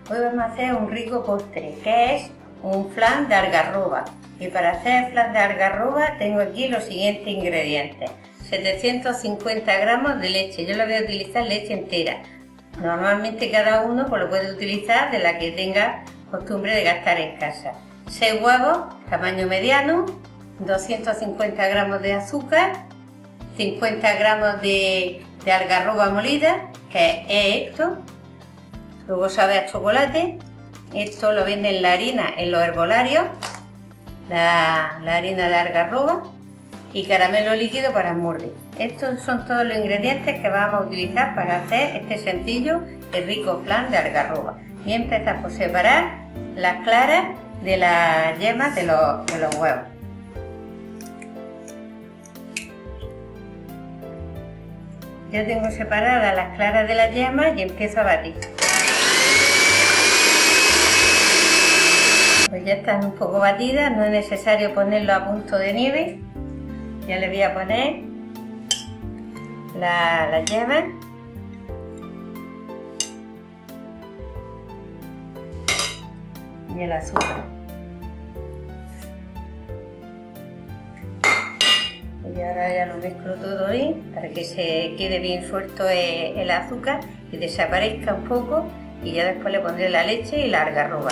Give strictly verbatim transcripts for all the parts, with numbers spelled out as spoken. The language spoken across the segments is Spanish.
Hoy vamos a hacer un rico postre, que es un flan de algarroba. Y para hacer el flan de algarroba tengo aquí los siguientes ingredientes. setecientos cincuenta gramos de leche, yo la voy a utilizar leche entera. Normalmente cada uno pues, lo puede utilizar de la que tenga costumbre de gastar en casa. seis huevos, tamaño mediano, doscientos cincuenta gramos de azúcar, cincuenta gramos de, de algarroba molida, que es esto. Luego sabe a chocolate. Esto lo venden la harina en los herbolarios, la, la harina de algarroba, y caramelo líquido para smoothie. Estos son todos los ingredientes que vamos a utilizar para hacer este sencillo y rico flan de algarroba. Y empezamos por separar las claras de las yemas de los, de los huevos. Ya tengo separadas las claras de las yemas y empiezo a batir. Pues ya están un poco batidas, no es necesario ponerlo a punto de nieve. Ya le voy a poner la, las yemas y el azúcar. Y ahora ya lo mezclo todo ahí para que se quede bien suelto el, el azúcar y desaparezca un poco, y ya después le pondré la leche y la algarroba.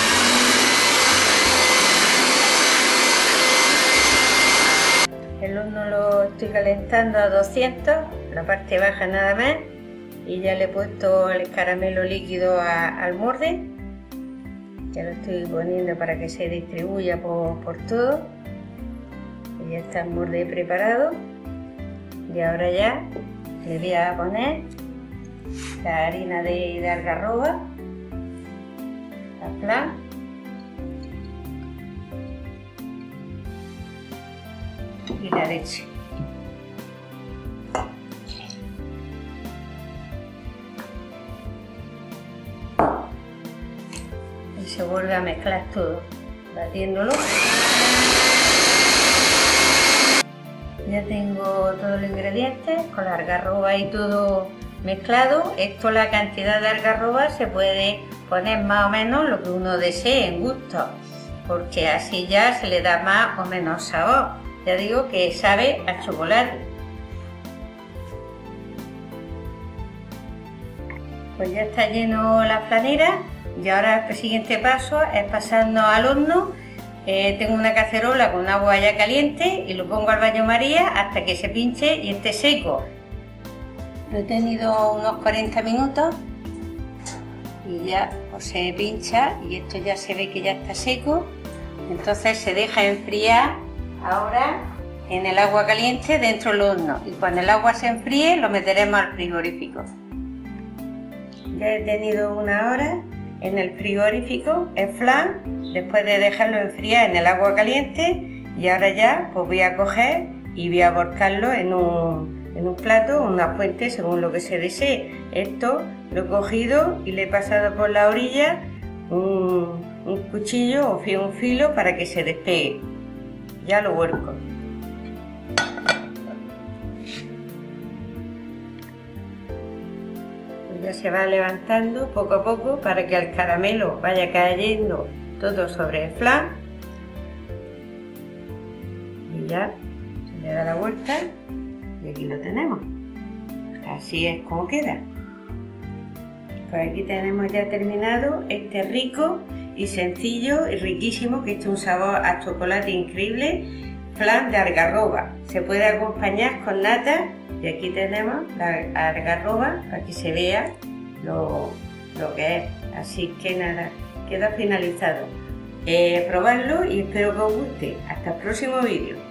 El horno lo estoy calentando a doscientos, la parte baja nada más, y ya le he puesto el caramelo líquido a, al molde. Ya lo estoy poniendo para que se distribuya por, por todo. Y ya está el molde preparado. Y ahora ya le voy a poner la harina de, de algarroba, la flan, y la leche. Y se vuelve a mezclar todo, batiéndolo. Ya tengo todos los ingredientes con la algarroba y todo mezclado. Esto, la cantidad de algarroba se puede poner más o menos lo que uno desee en gusto, porque así ya se le da más o menos sabor. Ya digo que sabe a chocolate. Pues ya está lleno la flanera, y ahora el siguiente paso es pasarnos al horno. Eh, tengo una cacerola con agua ya caliente y lo pongo al baño María hasta que se pinche y esté seco. Lo he tenido unos cuarenta minutos y ya pues, se pincha, y esto ya se ve que ya está seco. Entonces se deja enfriar ahora en el agua caliente dentro del horno, y cuando el agua se enfríe lo meteremos al frigorífico. Ya he tenido una hora en el frigorífico el flan, después de dejarlo enfriar en el agua caliente, y ahora ya pues voy a coger y voy a volcarlo en un, en un plato o una fuente según lo que se desee. Esto lo he cogido y le he pasado por la orilla un, un cuchillo o un filo para que se despegue. Ya lo vuelco. Pues ya se va levantando poco a poco para que el caramelo vaya cayendo todo sobre el flan. Y ya se le da la vuelta y aquí lo tenemos. Así es como queda. Pues aquí tenemos ya terminado este rico y sencillo y riquísimo, que es un sabor a chocolate increíble, flan de algarroba. Se puede acompañar con nata, y aquí tenemos la algarroba para que se vea lo, lo que es. Así que nada, queda finalizado. Eh, probadlo y espero que os guste. Hasta el próximo vídeo.